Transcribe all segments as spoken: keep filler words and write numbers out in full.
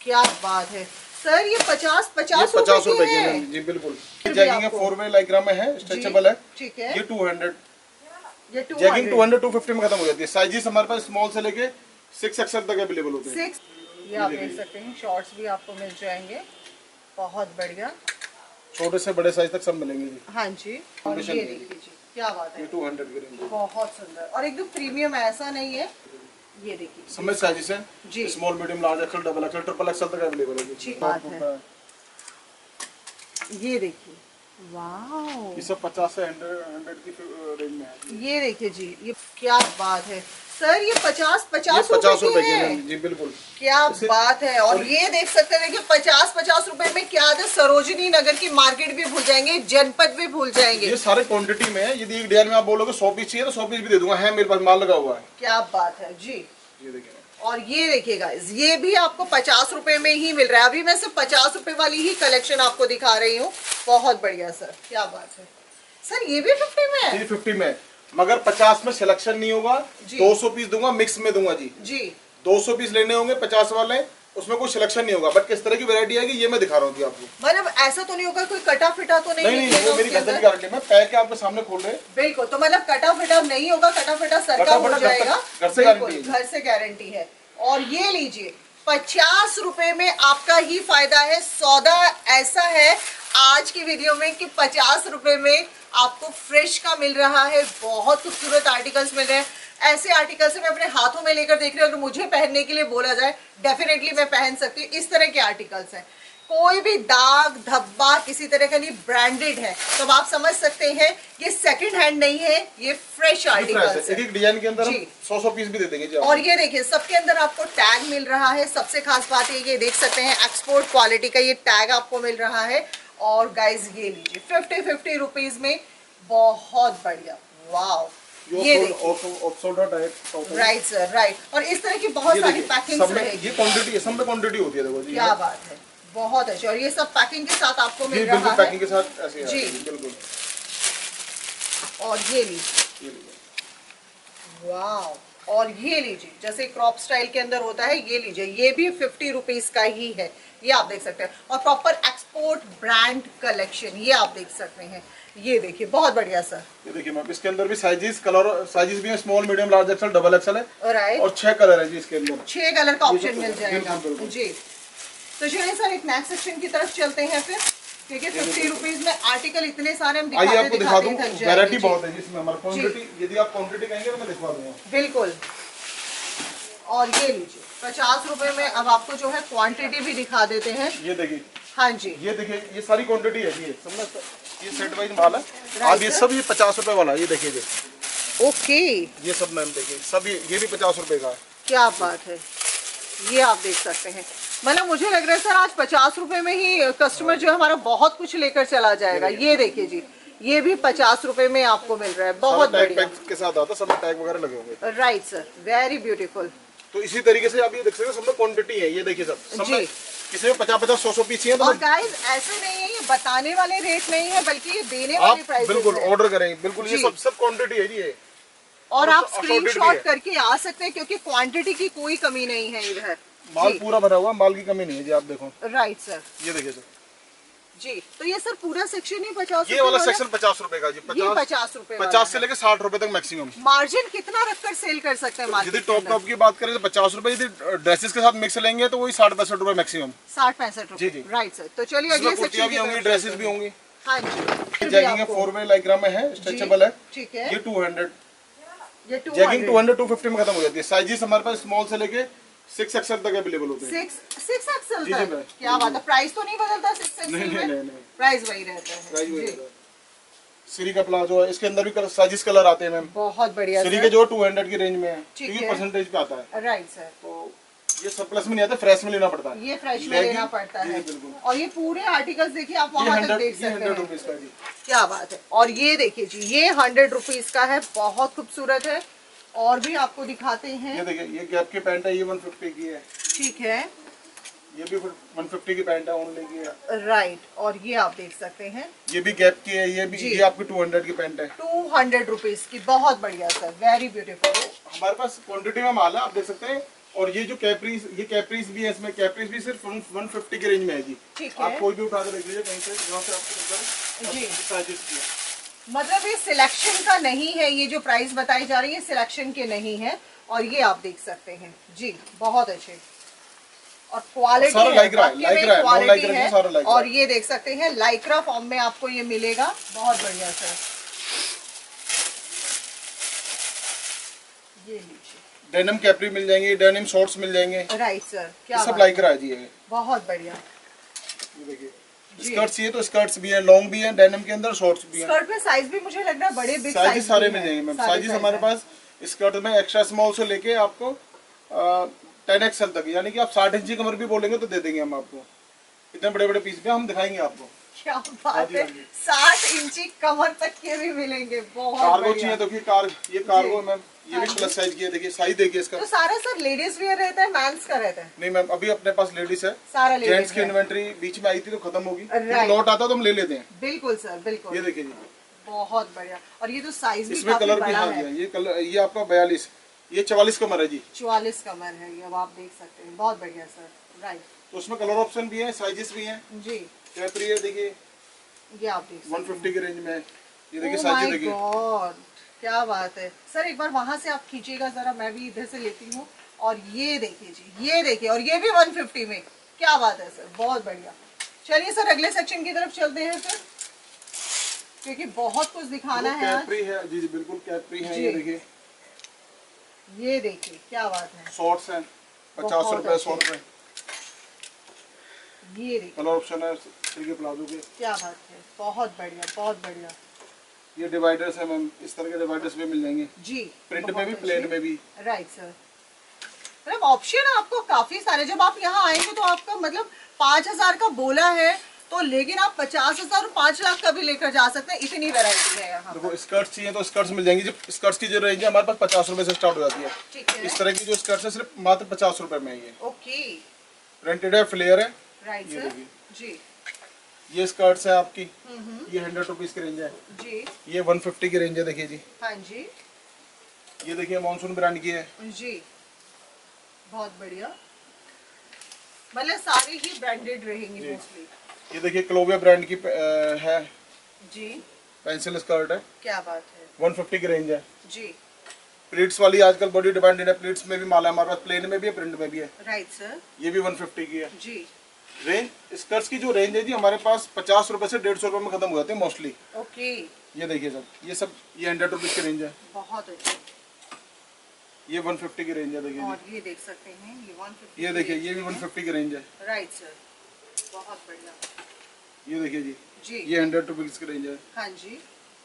क्या बात है सर, ये पचास पचास पचास रुपए की है जी, बिल्कुल। जैगिंग है, फोर वे लाइक्रा में है, स्ट्रेचेबल है। ठीक है, ये टू हंड्रेड, ये jegging two hundred two fifty में खत्म हो जाती है। साइजेस हमारे पास स्मॉल से लेके सिक्स एक्सएल तक अवेलेबल होते हैं। सिक्स, ये आप देख सकते हैं, शॉर्ट्स भी आपको मिल जाएंगे, बहुत बढ़िया। छोटे से बड़े साइज तक सब मिलेंगे जी। हाँ जी, और ये देखिए जी, क्या बात है, ये टू हंड्रेड की रेंज, बहुत सुंदर और एकदम प्रीमियम, ऐसा नहीं है। ये देखिए सब साइजेस हैं जी, small, medium, large, XL, double XL, triple XL तक अवेलेबल है जी। ठीक बात है। ये देखिए, वाओ, ये सब पचास से हंड्रेड की रेंज में है। ये देखिए जी, ये क्या बात है सर, ये पचास पचास पचास रुपए की है जी, बिल्कुल। क्या बात है। और ये देख सकते हैं कि पचास पचास रुपए में क्या है, सरोजिनी नगर की मार्केट भी भूल जाएंगे, जनपद भी भूल जाएंगे। ये सारे क्वांटिटी में है। यदि एक डिजाइन में आप बोलोगे सौ पीस चाहिए तो सौ पीस भी दे दूंगा, है मेरे पास माल लगा हुआ है। क्या बात है जी। ये देखिए, और ये देखिए गाइस, ये भी आपको पचास रुपए में ही मिल रहा है। अभी मैं सिर्फ पचास रुपए वाली ही कलेक्शन आपको दिखा रही हूँ, बहुत बढ़िया सर, क्या बात है सर। ये भी फिफ्टी में है? ये फिफ्टी में, मगर पचास में सिलेक्शन नहीं होगा। दो सौ पीस दूंगा, मिक्स में दूंगा जी जी। दो सौ पीस लेने होंगे पचास वाले, उसमें कोई सिलेक्शन नहीं होगा। बट किस तरह की वैरायटी आएगी ये मैं दिखा रहा हूँ आपको। मतलब ऐसा तो नहीं होगा कोई कटा फिटा तो नहीं? नहीं नहीं, वो मेरी गद्दे की गारंटी, मैं पैक के आपके सामने खोल रहे हैं। बिल्कुल, तो मतलब कटा फिटा नहीं होगा, कटा फिटा सरका हो जाएगा, घर से गारंटी, घर से गारंटी है। और ये लीजिए, पचास रुपए में आपका ही फायदा है। सौदा ऐसा है आज की वीडियो में कि पचास रुपए में आपको फ्रेश का मिल रहा है, बहुत खूबसूरत आर्टिकल्स मिल रहे हैं। ऐसे आर्टिकल्स मैं अपने हाथों में लेकर देख रही हूँ, अगर मुझे पहनने के लिए बोला जाए डेफिनेटली मैं पहन सकती हूँ। इस तरह के आर्टिकल्स हैं, कोई भी दाग धब्बा किसी तरह का नहीं, ब्रांडेड है। तो आप समझ सकते हैं ये सेकंड हैंड नहीं है, ये फ्रेश आर्टिकल्स है। एक एक डिजाइन के अंदर सौ सौ पीस भी दे देंगे जी। और ये देखिए, सबके अंदर आपको टैग मिल रहा है। सबसे खास बात ये ये देख सकते हैं, एक्सपोर्ट क्वालिटी का ये टैग आपको मिल रहा है। और गाइज ये लीजिए, फिफ्टी फिफ्टी रुपीज में, बहुत बढ़िया, वाओ। ये राइट सर, राइट। और इस तरह की बहुत सारी पैकिंग रहेगी। ये क्वांटिटी है, सब में क्वांटिटी होती है, देखो जी। क्या बात है, बहुत अच्छी। और ये सब पैकिंग के साथ आपको मिल रहा है, पैकिंग के साथ ऐसे जी, बिल्कुल। और ये लीजिए, वाओ। और ये लीजिए, जैसे क्रॉप स्टाइल के अंदर होता है, ये लीजिए, ये भी फिफ्टी रुपीज का ही है, ये आप देख सकते हैं। और प्रॉपर एक्सपोर्ट ब्रांड कलेक्शन, ये आप देख सकते हैं। ये देखिए, बहुत बढ़िया सर। ये देखिए मैम, इसके अंदर भी साइजेस, कलर साइजेस भी है, small, medium, large, XL, double XL है। राइट। और छह कलर है जी इसके अंदर, छह कलर का ऑप्शन मिल जाएगा जी। तो चलिए सर, एक नेक्स्ट सेक्शन की तरफ चलते हैं फिर, क्योंकि फिफ्टी रुपीज में आर्टिकल इतने सारे हम दिखाते आपको दिखा दूं, वैरायटी बहुत है जी इसमें हमारे। क्वांटिटी यदि आप क्वांटिटी कहेंगे तो मैं दिखा दूंगा, बिल्कुल। और ये लीजिए, पचास रुपए में अब आपको जो है क्वांटिटी भी दिखा देते हैं। ये देखिए, हाँ जी, ये देखिए, ये सारी क्वांटिटी है जी, समझ, ये सेट वाइज माल है। अब ये सब ये पचास रुपए वाला, ये देखिए जी, ओके, ये सब मैम देखिए, सब ये ये भी पचास रुपए का है। क्या बात है, ये आप देख सकते हैं। मतलब मुझे लग रहा है सर, आज पचास रुपए में ही कस्टमर जो है हमारा बहुत कुछ लेकर चला जाएगा। ये देखिए जी, ये भी पचास रुपए में आपको मिल रहा है, बहुत बढ़िया के साथ आता, सब टैग वगैरह लगे होंगे। Right sir, very beautiful. तो इसी तरीके से आप ये देख सकते हैं, सब में क्वांटिटी है। ये देखिए, सब सब में किसी में पचास पचास सौ सौ पीस है। और गाइस, ऐसे नहीं है, ये बताने वाले रेट नहीं है, बल्कि ये देने वाले प्राइस, बिल्कुल ऑर्डर करेंगे, बिल्कुल। ये सब सब क्वांटिटी है जी ये। और आप स्क्रीनशॉट करके आ सकते हैं, क्योंकि क्वांटिटी की कोई कमी नहीं है इधर, माल पूरा भरा हुआ, माल की कमी नहीं है जी, आप देखो। राइट सर, ये देखिए सर जी। तो ये सर पूरा सेक्शन ही पचास, ये वाला सेक्शन पचास रुपए का जी, पचास रुपए, पचास से लेकर साठ रुपए तक मैक्सिमम। मार्जिन कितना रखकर सेल कर सकते हैं? यदि टॉप टॉप की बात करें तो पचास रुपए, यदि ड्रेसेस के साथ मिक्स लेंगे तो वही साठ पैंसठ रुपए मैक्सिमम, साठ पैंसठ रुपए। राइट सर, तो चलिए अगले सेक्शन भी होंगी, ड्रेसेस भी होंगी। हाँ जी, जैगिंग है, फोर वे लाइक्रा में है, स्ट्रेचेबल है। ठीक है, ये टू हंड्रेड, ये jegging two hundred two fifty में खत्म हो जाती है। साइजेस हमारे पास स्मॉल से लेके सिक्स एक्सएल तक अवेलेबल होते हैं। सिक्स सिक्स एक्सएल तक? क्या बात है, प्राइस तो नहीं बदलता सिक्स एक्सएल में? नहीं नहीं, प्राइस वही रहता है, प्राइस वही रहता है। श्री का प्लाजो है, इसके अंदर भी साइजेस कलर आते हैं मैम, बहुत बढ़िया। श्री के जो टू हंड्रेड की रेंज में है, क्योंकि परसेंटेज पे आता है। राइट सर, तो ये सरप्लस में नहीं आता, फ्रेश में लेना पड़ता है। ये फ्रेश में लेना पड़ता है। और ये पूरे आर्टिकल्स देखिए, आप वहाँ तक देख सकते हैं। हंड्रेड रुपीज का जी, क्या बात है। और ये देखिए जी, ये हंड्रेड रुपीज का है, बहुत खूबसूरत है। और भी आपको दिखाते हैं, ये देखिए, ये गैप की पैंट है, ये वन फिफ्टी की है। ठीक है, ये भी वन फिफ्टी की पैंट है, ओनली की है। राइट। और ये आप देख सकते हैं, ये भी गैप की है, ये भी, ये आपकी टू हंड्रेड की पैंट है, टू हंड्रेड रुपीज की, बहुत बढ़िया सर, वेरी ब्यूटीफुल। हमारे पास क्वांटिटी में माल है, आप देख सकते हैं। और ये जो कैप्रीज, ये कैप्रीज भी है, इसमें कैप्रीज भी सिर्फ वन फिफ्टी के रेंज में है जी। ठीक है, आप कोई भी उठा के देख लीजिए कहीं से, जहाँ से आपको जी। साइजेस की, मतलब ये सिलेक्शन का नहीं है, ये जो प्राइस बताई जा रही है सिलेक्शन के नहीं है। और ये आप देख सकते हैं जी, बहुत अच्छे और क्वालिटी सारा है, लाइक्रा, वाकई में लाइक्रा है, नॉन क्वालिटी लाइक्रा है। नहीं, सारा लाइक्रा। और ये देख सकते हैं लाइक्रा फॉर्म में आपको ये मिलेगा, बहुत बढ़िया सर। ये लीजिए, डेनिम कैप्री मिल जाएंगे, डेनिम शॉर्ट्स मिल जाएंगे, राइट सर, क्या ये सब बात लाइक्रा है जी। ये बहुत बढ़िया। ये देखिए, स्कर्ट्स चाहिए तो स्कर्ट्स भी हैं, लॉन्ग भी हैं, डेनिम के अंदर शॉर्ट्स भी हैं। स्कर्ट में साइज भी मुझे लग रहा है बड़े बिग साइज साइजेस सारे मिल जाएंगे मैम। साइजेस हमारे पास स्कर्ट में एक्स्ट्रा स्मॉल से लेके आपको टेन एक्सएल तक, यानी कि आप साठ इंची कमर भी बोलेंगे तो दे देंगे हम आपको। इतने बड़े बड़े पीस भी हम दिखाएंगे आपको। क्या बात है, साठ इंची कमर तक के भी मिलेंगे, बहुत कार्गो बढ़िया। चाहिए तो कि कार, ये कार्गो मैम, ये भी प्लस साइज की है। देखिए साइज देखिए इसका। तो सारा सर लेडीज वियर रहता है, मेंस का रहता है? नहीं मैम, अभी अपने पास लेडीज है, सारा जेंट्स लेडीज की इन्वेंट्री बीच में आई थी तो खत्म होगी, Right. लौट आता तो हम ले लेते हैं। बिल्कुल सर, बिल्कुल। ये देखिए जी, बहुत बढ़िया। और ये तो साइज भी इसमें काफी कलर भी बड़ा हाँ है, जी, ये कलर, ये आपका बयालीस, ये चवालीस कमर है जी, चौवालीस कमर है ये, अब आप देख सकते हैं, बहुत बढ़िया सर, राइट। तो उसमें कलर ऑप्शन भी है, साइजेस भी हैं। जी, कैप्री है देखिए, ये आप देख सकते वन फिफ्टी के रेंज में है। ये देखिए Oh साइजेस my देखिए। God, क्या बात है सर, एक बार वहां से आप खींचिएगा जरा, मैं भी इधर से लेती हूँ। और ये देखिए जी, ये देखिए, और ये भी वन फिफ्टी में, क्या बात है सर, बहुत बढ़िया। चलिए सर अगले सेक्शन की तरफ चलते हैं फिर, क्योंकि बहुत कुछ दिखाना है आज। कैप्री है जी, जी बिल्कुल कैप्री है। जी। ये देखिए, ये देखिए क्या बात है, शॉर्ट्स हैं पचास बहुत रुपए, सौ अच्छे। रुपए। ये देखिए कलर ऑप्शन है सिल्की प्लाजो के। क्या बात है, बहुत बढ़िया, बहुत बढ़िया। ये डिवाइडर्स है मैम, इस तरह के डिवाइडर्स भी मिल जाएंगे, जी, प्रिंट बहुत में भी, अच्छे। प्लेन में भी। राइट सर, मतलब ऑप्शन आपको काफी सारे। जब आप यहाँ आएंगे तो आपका मतलब पाँच हजार का बोला है तो, लेकिन आप पचास हजार और पाँच लाख का भी लेकर जा सकते हैं, इतनी वैरायटी है यहाँ। देखो स्कर्ट्स चाहिए तो स्कर्ट्स मिल जाएंगी। जब स्कर्ट्स की जो रेंज है हमारे पास पचास रुपए से स्टार्ट हो जाती है। ठीक है, इस तरह की जो स्कर्ट्स है सिर्फ मात्र पचास रुपए में है। ये ओके, प्रिंटेड है, फ्लेयर है। राइट ये सर, देखिए, जी, ये स्कर्ट्स है आपकी, हम्म, ये हंड्रेड रुपीज की रेंज है। जी, ये वन फिफ्टी की रेंज है। देखिए जी, हाँ जी, ये देखिए मानसून ब्रांड की है। जी, बहुत बढ़िया। मतलब सारी ही ब्रांडेड रहेंगी जी। मोस्टली। ये देखिए क्लोविया ब्रांड की अ, है, जी, पेंसिल स्कर्ट है, क्या बात है, वन फिफ्टी की रेंज है। जी, प्लीट्स वाली आजकल बड़ी डिमांडेड है, प्लीट्स में भी माल है हमारे पास, प्लेन में भी है, प्रिंट में भी है। राइट सर, ये भी वन फिफ्टी की है। जी, रेंज स्कर्ट्स की जो रेंज है जी हमारे पास पचास रुपए से डेढ़ सौ रुपए में खत्म हो जाते हैं मोस्टली। ओके, ये देखिए सब, ये सब ये हंड्रेड रुपीज की रेंज है। बहुत अच्छे। ये वन फिफ्टी की रेंज है। देखिए और जी, ये देख सकते हैं, ये वन फिफ्टी, ये देखिए ये भी वन फिफ्टी की रेंज है। राइट सर, बहुत बढ़िया। ये देखिए जी, जी, ये हंड्रेड रुपीज की रेंज है, हाँ जी,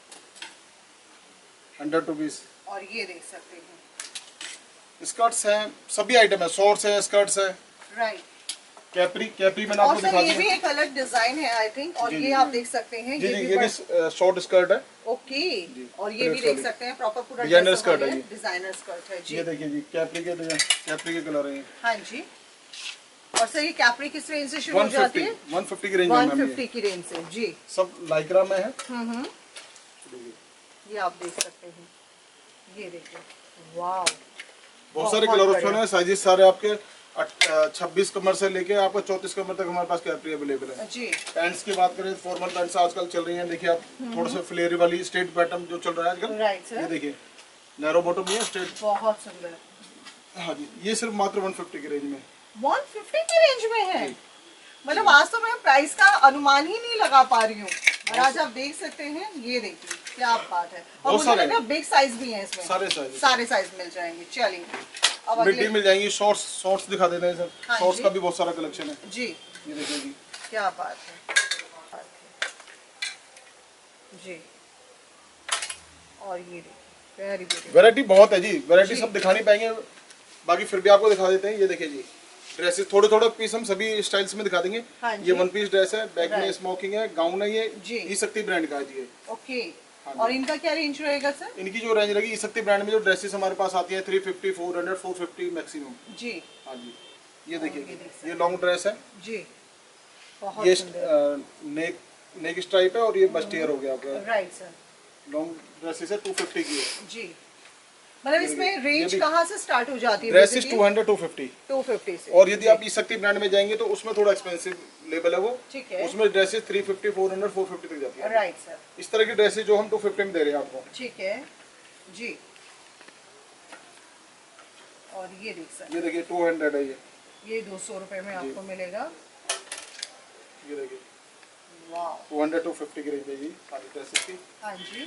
हंड्रेड रुपीज। और ये देख सकते हैं, स्कर्ट्स हैं, सभी आइटम है, शॉर्ट्स है, स्कर्ट्स है। राइट। कैप्री, कैप्री मैंने और आपको सर दिखा ये दी भी है। एक अलग डिजाइन है आई थिंक, और जी, ये जी, आप देख सकते हैं, जी ये जी, भी ये बड़- भी शॉर्ट स्कर्ट है। ओके, जी, और ये भी प्रेस देख वाली। सकते हैं प्रॉपर पूरा डिजाइनर ड्रेस स्कर्ट है ये। डिजाइनर स्कर्ट है जी, ये देखिए जी, कैप्री के डिजाइन, कैप्री के कलर है। हाँ जी। और सर ये कैप्री किस रेंज से शुरू हो वन जाती फिफ्टी, है? वन फिफ्टी की रेंज में वन मैम। फिफ्टी ये की रेंज से, जी, सब लाइक्रा में है। हम्म हम्म, ये आप देख सकते हैं, ये देखिए, वाओ, बहुत सारे बहुत कलर बढ़िया। ऑप्शन है, साइजेस सारे आपके छब्बीस कमर से लेके आपको चौंतीस कमर तक हमारे पास कैप्री अवेलेबल है। जी, पैंट्स की बात करें, फॉर्मल पैंट्स आजकल चल रही हैं। देखिए आप, थोड़ा सा फ्लेयर वाली स्ट्रेट पैटर्न जो चल रहा है आजकल। राइट ये सर, देखिए नैरो बॉटम ही है, स्ट्रेट। बहुत सुंदर। हाँ जी, ये सिर्फ मात्र वन फिफ्टी की रेंज में। वन फिफ्टी की रेंज में है, मतलब आज तो मैं प्राइस का अनुमान ही नहीं लगा पा रही हूँ। और आज आप देख सकते हैं, ये देखिए क्या बात है, और बहुत मुझे सारे लग रहा है बिग साइज भी है इसमें, सारे साइज, सारे साइज मिल जाएंगे। चलिए अब मिड्डी अगले, मिल जाएंगी, शॉर्ट्स, शॉर्ट्स दिखा देते हैं सर। हाँ शॉर्ट्स जी। का भी बहुत सारा कलेक्शन है। जी, ये देखिए जी, क्या बात है, बात है। जी, और ये देखिए वेरी ब्यूटीफुल, वैरायटी बहुत है जी, वैरायटी जी। सब दिखा नहीं पाएंगे, बाकी फिर भी आपको दिखा देते हैं। ये देखिए जी, ड्रेसेस थोड़े थोड़े पीस हम सभी स्टाइल्स में दिखा देंगे। हाँ जी। ये वन पीस ड्रेस है, बैक में Right. स्मोकिंग है, गाउन है, ये जी। ई शक्ति ब्रांड का है जी। ये ओके, हाँ जी। और इनका क्या रेंज रहेगा सर? इनकी जो रेंज रहेगी, ई शक्ति ब्रांड में जो ड्रेसेस हमारे पास आती है, three fifty, four hundred, four fifty maximum. जी, हाँ जी, ये और ये देखिए देख सकते ये लॉन्ग ड्रेस है, जी, बहुत ये सुंदर, नेक नेक स्ट्राइप है, और ये बस्ट ईयर हो गया आपका। राइट सर, लॉन्ग ड्रेसेस है, टू फिफ्टी की है। जी, मतलब इसमें रेंज कहाँ से स्टार्ट हो जाती है? Dresses two hundred two fifty two fifty से। और यदि आप ई शक्ति ब्रांड में जाएंगे तो उसमें थोड़ा एक्सपेंसिव लेवल है वो, ठीक है। उसमें dresses three fifty four hundred four fifty तक जाती है। Right sir. इस तरह की ड्रेसेस जो हम टू फिफ्टी में दे रहे हैं आपको। ठीक है जी। और ये देख सकते ये देखिए टू हंड्रेड है, ये ये दो सौ रुपए में आपको मिलेगा। ये देखिए वाह, टू हंड्रेड टू फिफ्टी की रेंज है ये सारी ड्रेसेस की। हाँ जी।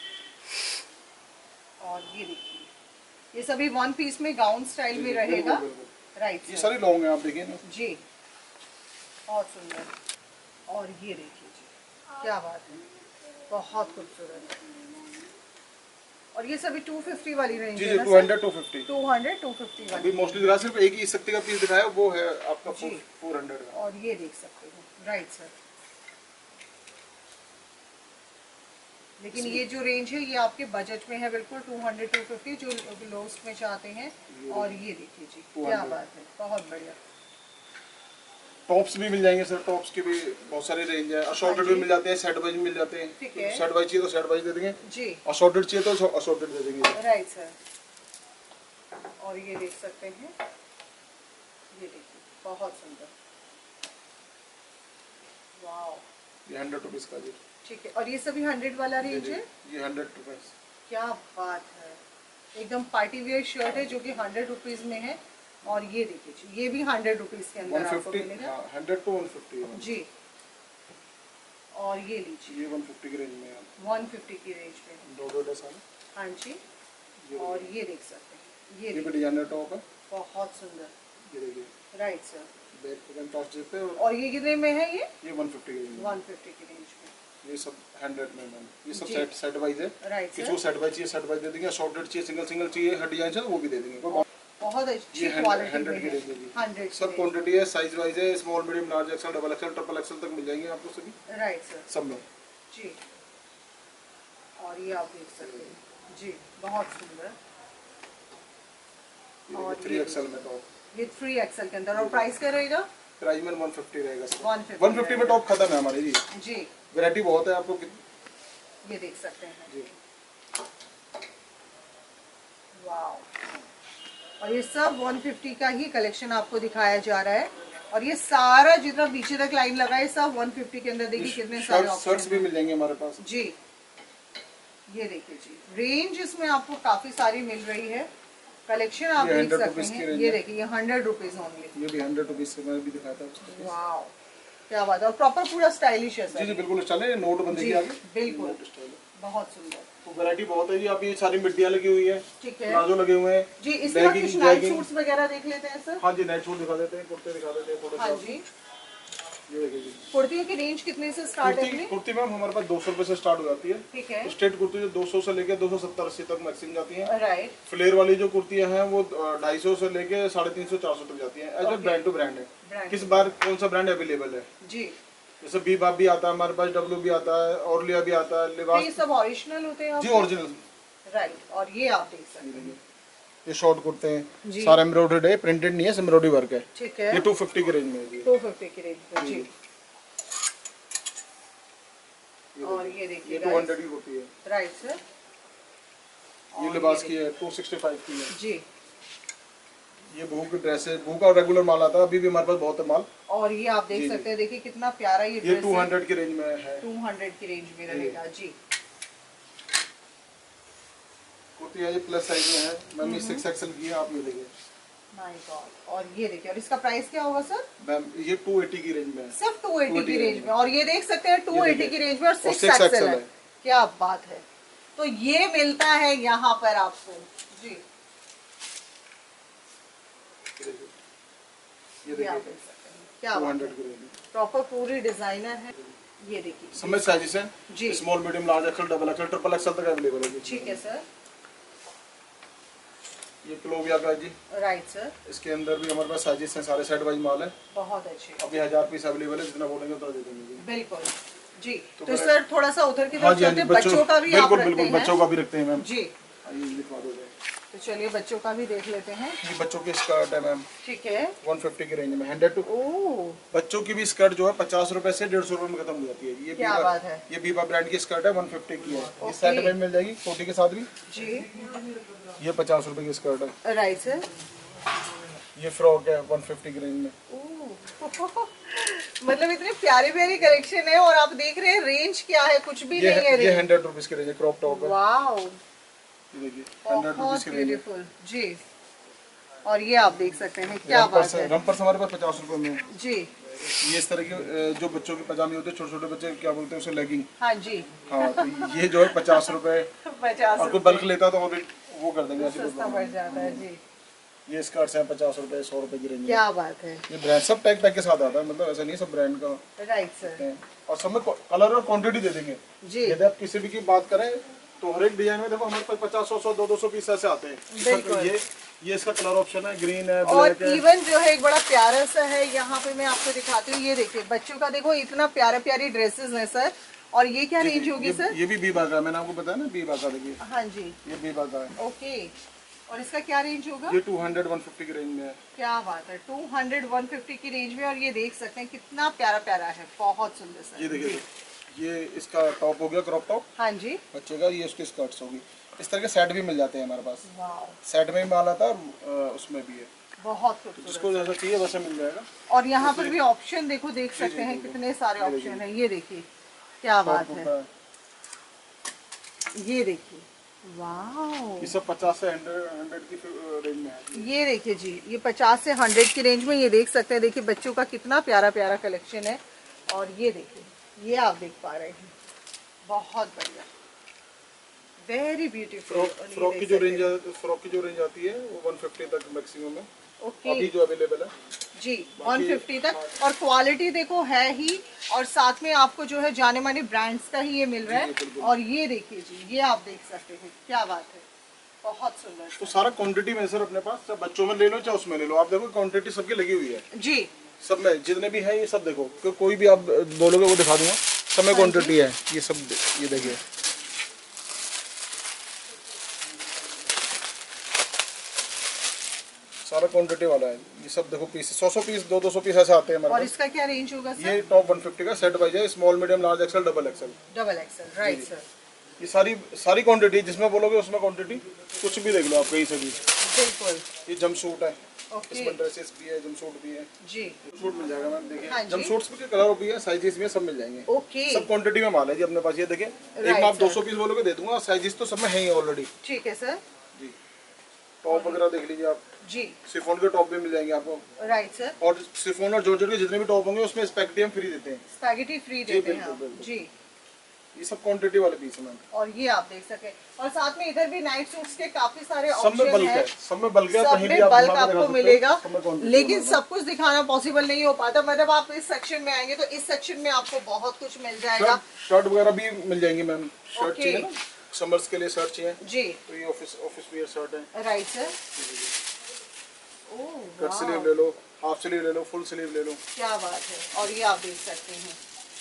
और ये देखिए ये सभी वन पीस में गाउन स्टाइल में रहेगा। राइट, ये सारी लॉन्ग है, आप देखिए ना जी, बहुत सुंदर। और ये देखिए जी, क्या बात है, बहुत खूबसूरत। और ये सभी टू फिफ्टी वाली रेंज जी है जी, ना two hundred two fifty two hundred two fifty वाली। अभी मोस्टली दिखा सिर्फ एक ही शक्ति का पीस दिखाया, वो है आपका फोर हंड्रेड का। और ये देख सकते हो, राइट सर। लेकिन ये जो रेंज है ये आपके बजट में है बिल्कुल, टू हंड्रेड टू फिफ्टी जो लोग उसमें चाहते हैं। और ये देखिए जी, क्या बात है, बहुत बढ़िया। टॉप्स भी मिल जाएंगे सर, टॉप्स की भी बहुत सारी रेंज है। असॉर्टेड भी मिल जाते हैं, सेट वाइज मिल जाते हैं। ठीक है। सेट वाइज चाहिए तो सेट वाइज दे देंगे जी, असॉर्टेड चाहिए तो असॉर्टेड दे देंगे। Right sir. और ये देख सकते हैं, ये देखिए बहुत सुंदर, वाओ। ये हंड्रेड रुपीज का जी। ठीक है। और ये सभी हंड्रेड वाला रेंज है? ये हंड्रेड रुपीज। क्या बात है, एकदम पार्टी वेयर शर्ट है जो कि हंड्रेड रुपीज में है। और ये देखिए जी, ये भी हंड्रेड रुपीज के अंदर आपको मिलेगा। हंड्रेड टू वन फिफ्टी जी। और ये लीजिए, ये वन फिफ्टी की रेंज में है, वन फिफ्टी की रेंज में। दो दो ड्रेस है। हाँ जी। और ये देख सकते हैं, ये ये भी डिजाइनर टॉप है, बहुत सुंदर। ये देखिए राइट सर। बैक पे टॉप देते हैं। और ये कितने में है? ये ये वन फिफ्टी की रेंज में, वन फिफ्टी की रेंज में। ये सब हंड्रेड में मैम। ये सब जी। सेट सेट वाइज है। राइट किसी सर। को सेट वाइज चाहिए सेट वाइज दे देंगे, असॉर्टेड चाहिए सिंगल सिंगल चाहिए, हर डिजाइन चाहिए वो भी दे देंगे। बहुत अच्छी ये क्वालिटी हंड्रेड की में रेंज है। है जी। हंड्रेड सब क्वांटिटी है, साइज वाइज है, small medium large XL double XL triple XL तक मिल जाएंगे आपको सभी। Right sir. सब में जी। और ये आप देख सकते हैं जी, बहुत सुंदर। और थ्री एक्सेल में टॉप, ये थ्री एक्सेल के अंदर। और प्राइस क्या रहेगा? प्राइस में वन फिफ्टी रहेगा sir. One fifty one fifty में टॉप खत्म है हमारी जी। जी, वैरायटी बहुत है, आपको कित- ये देख सकते हैं जी। वाओ। और ये सब वन फिफ्टी का ही कलेक्शन आपको दिखाया जा रहा है। और ये सारा जितना पीछे तक लाइन लगा है सब वन फिफ्टी के अंदर। देखिए कितने सारे शर्ट्स ऑप्शन भी मिल जाएंगे हमारे पास जी। ये देखिए जी, रेंज इसमें आपको काफी सारी मिल रही है। कलेक्शन आप ये देख हंड्रेड सकते रुपीज की हैं। रेंज ये है। देखिए, ये हंड्रेड रुपीज ओनली। ये भी हंड्रेड रुपीज से मैं भी दिखाया था आपको। वाओ, क्या बात है। और प्रॉपर पूरा स्टाइलिश है जी सर। जी बिल्कुल स्टाइल है, नोट बंदी जी, के आगे बिल्कुल। नोट स्टाइल है। बहुत सुंदर। तो वैरायटी बहुत है जी। आप ये सारी मिट्टियाँ लगी हुई है, ठीक है प्लाजो लगे हुए हैं जी। इसके बाद legging, कुछ नाइट jegging। सूट्स वगैरह देख लेते हैं सर। हाँ जी, नाइट सूट दिखा देते हैं, कुर्ते दिखा देते हैं थोड़े। हाँ जी। ये देखिए जी, कुर्तियों की रेंज कितने से स्टार्ट है कुर्ती अपनी? कुर्ती मैम हमारे पास दो सौ रुपए से स्टार्ट हो जाती है। ठीक है। स्ट्रेट कुर्ती जो दो सौ से लेके दो सौ सत्तर अस्सी तक मैक्सिमम जाती है। राइट। फ्लेयर वाली जो कुर्तियां हैं वो ढाई सौ से लेके साढ़े तीन सौ चार सौ तक जाती हैं। ऐसे ब्रांड टू ब्रांड है, ब्रांड किस बार कौन सा ब्रांड अवेलेबल है। जी। जैसे बी बाप भी आता है हमारे पास, डब्ल्यू भी आता है, ऑर्लिया भी आता है, तो लिबास ये सब ओरिजिनल होते हैं जी आपके? ओरिजिनल। राइट। और ये आप देख सकते हैं, ये शॉर्ट कुर्ते जी। हैं, सारा एम्ब्रॉयडर्ड है, प्रिंटेड नहीं है, एम्ब्रॉयडरी वर्क है। ठीक है। ये टू फिफ्टी की रेंज में है जी। टू फिफ्टी की रेंज पे जी। और ये ये देखिए टू हंड्रेड की कुर्ती है। Right sir. ये लिबास की है, टू सिक्सटी फाइव की है जी। ये बहू की ड्रेस है, बहू का रेगुलर माल आता है, अभी भी हमारे पास बहुत है माल। और ये आप देख जी, सकते हैं, देखिए कितना प्यारा ये ये ड्रेस टू हंड्रेड की रेंज में है। टू हंड्रेड की रेंज में रहेगा जी। कुर्ती है, ये प्लस साइज में है मैम, ये सिक्स एक्सएल की है। आप ये देखिए माय गॉड। और ये देखिए, और इसका प्राइस क्या होगा सर? मैम, ये टू एटी की रेंज में है, सिर्फ टू एटी की रेंज में। और ये देख सकते हैं टू ये एटी देखिए। की रेंज में और और सिक्स six एक्सेल एक्सेल है। है। क्या बात है। तो ये मिलता है यहाँ पर आपको जी। ये ये आप देखिए देख सकते हैं, क्या टू बात हंड्रेड है। की रेंज में प्रॉपर पूरी डिजाइनर है। ये देखिए समझ साइजेस है जी। Small medium large XL double XL triple XL तक अवेलेबल है। ठीक है सर। ये क्लोविया का जी, राइट सर। इसके अंदर भी हमारे पास साइजेस हैं, सारे सेट वाइज माल है। बहुत अच्छे। अभी हजार पीस अवेलेबल है, जितना बोलेंगे उतना दे देंगे जी। बिल्कुल जी। तो तो सर थोड़ा सा उधर की हाँ तरफ जी हाँ चलते जी, हैं, बच्चों का भी आप बिल्कुल रखते बिल्कुल हैं बच्चों का भी रखते हैं मैम। जी। ये दिखा दो। तो चलिए बच्चों का भी देख लेते हैं। ये बच्चों की स्कर्ट है मैम, ठीक है, वन फिफ्टी की रेंज में हंड्रेड टू। ओह बच्चों की भी स्कर्ट जो है पचास रुपए से डेढ़ सौ रुपए में खत्म हो जाती है। ये क्या बीबा, बात है। ये बीबा ब्रांड की स्कर्ट है, वन फिफ्टी की है। ओके। ये सेट में मिल जाएगी कोटी के साथ भी जी, ये पचास रुपए की स्कर्ट है। Right sir. ये फ्रॉक है वन फिफ्टी की रेंज में। ओह मतलब इतने प्यारे प्यारे कलेक्शन है और आप देख रहे हैं रेंज क्या है, कुछ भी ये नहीं है ये रेंज। हंड्रेड रुपीज की रेंज है, क्रॉप टॉप है। वाओ, ये देखिए हंड्रेड रुपीज बहुत की रेंज है। ब्यूटीफुल जी। और ये आप देख सकते हैं क्या बात है। रंपर्स हमारे पास पचास रुपए में है। जी, ये इस तरह के अ, जो बच्चों के पजामे होते हैं, छोटे छोटे बच्चे क्या बोलते हैं उसे, लेगिंग। हाँ जी, हाँ तो ये जो है पचास रुपए, पचास और कोई रुपए बल्क लेता तो और भी वो कर देंगे ऐसे सस्ता पड़ जाता है जी। ये स्कर्ट्स हैं पचास रुपए, सौ रुपए की रेंज में। क्या बात है, ये ब्रांड सब टैग टैग के साथ आता है, मतलब ऐसा नहीं सब ब्रांड का राइट सर है। और सब में कलर और क्वांटिटी दे देंगे जी। यदि आप किसी भी की बात करें तो हर एक डिजाइन में देखो हमारे पास पचास सौ सौ दो दो सौ पीस ऐसे आते हैं। बिल्कुल। ये ये इसका कलर ऑप्शन है, ग्रीन है, और ब्लैक है। इवन जो है एक बड़ा प्यारा सा है, यहाँ पे मैं आपको दिखाती हूँ। ये देखिए बच्चों का, देखो इतना प्यारा प्यारी ड्रेसेस है सर। और ये क्या रेंज होगी ये, सर? ये भी बीबा का है, मैंने आपको बताया ना बीबा का। देखिए हाँ जी, ये बीबा का है। ओके। और इसका क्या रेंज होगा? ये टू हंड्रेड वन फिफ्टी की रेंज में है। क्या बात है, टू हंड्रेड वन फिफ्टी की रेंज में। और ये देख सकते हैं कितना प्यारा प्यारा है, बहुत सुंदर सा। ये देखिए ये इसका टॉप हो गया, क्रॉप टॉप हाँ जी, बच्चे का। ये उसकी स्कर्ट्स होगी। इस तरह के सेट भी मिल जाते हैं हमारे पास। वाओ, सेट में भी माल आता है और अ, उसमें भी है। बहुत खूबसूरत। जिसको जैसा चाहिए वैसे मिल जाएगा। और यहाँ पर भी ऑप्शन देखो, देख सकते हैं कितने सारे ऑप्शन है। ये देखिए क्या बात है, ये देखिए वाओ। ये सब पचास से हंड्रेड हंड्रेड की रेंज में है। ये देखिए जी, ये पचास से हंड्रेड की रेंज में। ये देख सकते हैं, देखिए बच्चों का कितना प्यारा प्यारा कलेक्शन है। और ये देखिए, ये आप देख पा रहे हैं, बहुत बढ़िया, वेरी ब्यूटीफुल। फ्रॉक की जो रेंज फ्रॉक की जो रेंज आती है वो वन फिफ्टी तक मैक्सिमम है। ओके अभी जो अवेलेबल है जी, वन फिफ्टी तक। और क्वालिटी देखो है ही, और साथ में आपको जो है जाने माने ब्रांड्स का ही ये मिल रहा है। और ये देखिए जी, ये आप देख सकते हैं, क्या बात है, बहुत सुंदर। तो सारा क्वांटिटी में सर अपने पास, चाहे बच्चों में ले लो चाहे उसमें ले लो। आप देखो क्वांटिटी सबकी लगी हुई है जी, सब में, जितने भी है ये सब देखो। को, कोई भी आप बोलोगे वो दिखा दूंगा, सब में क्वांटिटी है। ये सब ये देखिए सारा क्वांटिटी वाला है। ये सब देखो पीस, सौ सौ पीस, दो दो सौ पीस ऐसे आते हैं हमारे और पास। इसका क्या रेंज होगा सर? ये टॉप वन फिफ्टी का सेट वाइज है, small medium large XL double XL. Double XL, right sir. ये सारी सारी क्वांटिटी जिसमें बोलोगे उसमें क्वांटिटी, कुछ भी देख लो आप कहीं से भी। बिल्कुल, ये जंप सूट है, ओके इसमें ड्रेसेस भी है, जंप सूट भी है। जी, सूट मिल जाएगा मैम, देखिए हाँ जी। जंप सूट्स के कलर भी है, साइजेस भी है, सब मिल जाएंगे। ओके, सब क्वांटिटी में माल है जी अपने पास। ये देखिए एक Right, में आप sir. दो सौ पीस बोलोगे दे दूंगा, साइजेस तो सब में है ही ऑलरेडी ठीक है सर जी। टॉप वगैरह देख लीजिए आप, जी, शिफॉन के टॉप भी मिल जाएंगे आपको। Right sir. और शिफॉन और जॉर्जेट के जितने भी टॉप होंगे उसमें स्पेक्टी हम फ्री देते हैं। स्पैगेटी फ्री देते हैं बिल्कुल, आप। बिल्कुल। जी, ये सब क्वांटिटी वाले पीस है मैम। और ये आप देख सके। और साथ में इधर भी नाइट सूट्स के काफी सारे सब में ऑप्शन बल्क है, है, सब में बल्क है, सब कहीं भी में आप बल्क घुमा के दिखा आपको सकते हो, मिलेगा। सब में quantity लेकिन हमारे सब कुछ दिखाना पॉसिबल नहीं हो पाता। मतलब आप इस सेक्शन में आएंगे तो इस सेक्शन में आपको बहुत कुछ मिल जाएगा। शर्ट शर्ट वगैरह भी मिल जाएंगी मैम। Shirt Okay. चाहिए ना, समर्स के लिए शर्ट चाहिए जी, तो ये ऑफिस ऑफिस वियर शर्ट है। Right sir. ओह कट वाह, स्लीव ले लो, हाफ स्लीव ले लो, फुल स्लीव ले लो। क्या बात है। और ये आप देख सकते हैं,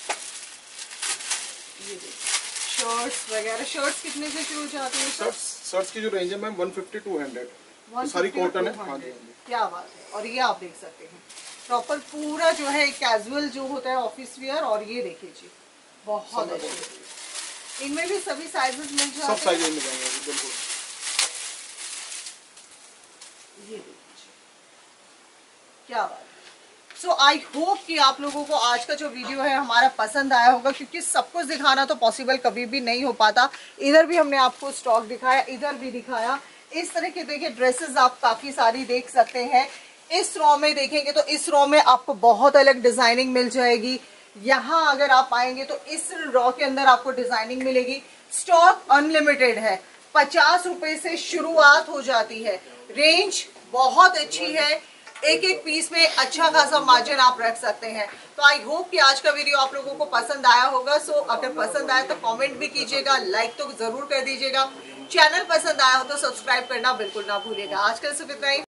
ये देखिए शर्ट्स वगैरह। शर्ट्स कितने से शुरू जाती हैं सर? शर्ट्स शर्ट्स की जो रेंज है ma'am one fifty two hundred, one sorry fifty cotton है। टू हाँ जी, हंड्रेड। हाँ जी। क्या बात है। और ये आप देख सकते हैं प्रॉपर पूरा जो है कैजुअल जो होता है ऑफिस वियर। और ये देखिए जी, बहुत अच्छे। इनमें भी सभी साइजेस मिल जाते हैं। सब साइज मिल जाएंगे जी, बिल्कुल। ये देखिए जी, क्या बात है। सो आई होप कि आप लोगों को आज का जो वीडियो है हमारा पसंद आया होगा, क्योंकि सब कुछ दिखाना तो पॉसिबल कभी भी नहीं हो पाता। इधर भी हमने आपको स्टॉक दिखाया, इधर भी दिखाया। इस तरह के देखिए ड्रेसेस आप काफ़ी सारी देख सकते हैं। इस रॉ में देखेंगे तो इस रॉ में आपको बहुत अलग डिज़ाइनिंग मिल जाएगी। यहाँ अगर आप आएंगे तो इस रॉ के अंदर आपको डिज़ाइनिंग मिलेगी। स्टॉक अनलिमिटेड है, पचास रुपये से शुरुआत हो जाती है। रेंज बहुत अच्छी है, एक एक पीस में अच्छा खासा मार्जिन आप रख सकते हैं। तो आई होप कि आज का वीडियो आप लोगों को पसंद आया होगा। सो अगर पसंद आया तो कमेंट भी कीजिएगा, लाइक तो जरूर कर दीजिएगा। चैनल पसंद आया हो तो सब्सक्राइब करना बिल्कुल ना भूलिएगा। आज के लिए सिर्फ इतना ही।